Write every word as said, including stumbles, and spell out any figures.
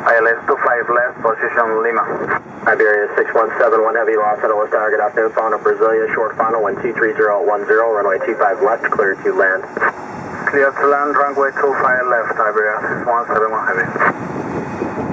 I L S two five left, position Lima. Iberia six one seven one Heavy, Los Angeles target afternoon, found in Brasilia, short final, wind two three zero one zero, runway two five left, clear to land. Clear to land, runway two five left, Iberia six one seven one Heavy.